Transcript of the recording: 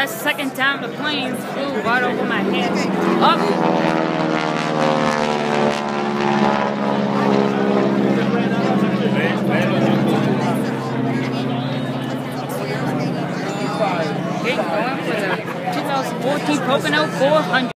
That second time the plane flew right over my head. Up. Okay, going for the 2014 Pocono 400.